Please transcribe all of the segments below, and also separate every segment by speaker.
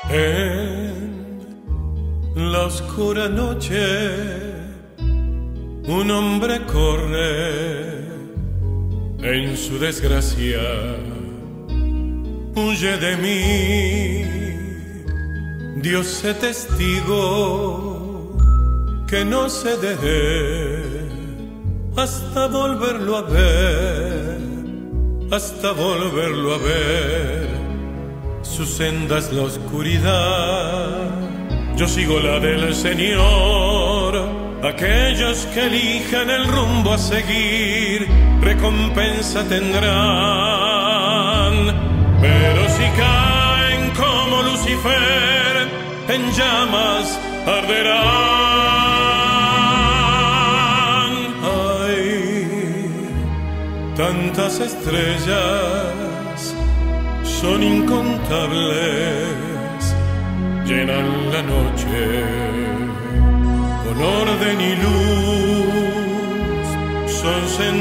Speaker 1: En la oscura noche un hombre corre en su desgracia, huye de mí. Dios sé testigo que no cederé hasta volverlo a ver, hasta volverlo a ver. Su senda es la oscuridad, yo sigo la del Señor. Aquellos que elijan el rumbo a seguir, recompensa tendrán. Pero si caen como Lucifer, en llamas arderán. Hay tantas estrellas, son incontables, llenan la noche con orden y luz. Son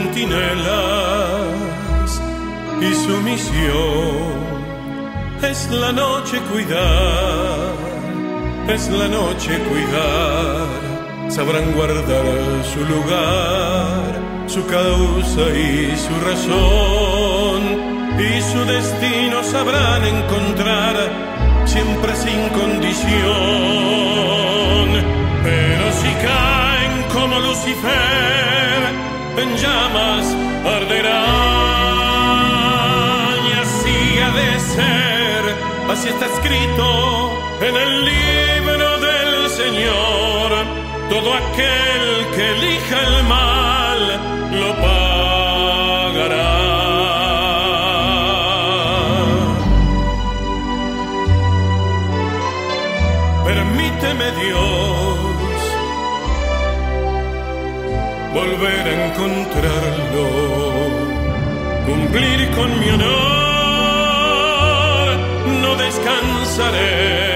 Speaker 1: centinelas y su misión es la noche cuidar, es la noche cuidar. Sabrán guardar su lugar, su causa y su razón, y su destino sabrán encontrar, siempre sin condición. Pero si caen como Lucifer, en llamas arderán. Y así ha de ser, así está escrito en el libro del Señor. Todo aquel que elija el mal lo pagará. Permíteme, Dios, volver a encontrarlo, cumplir con mi honor, no descansaré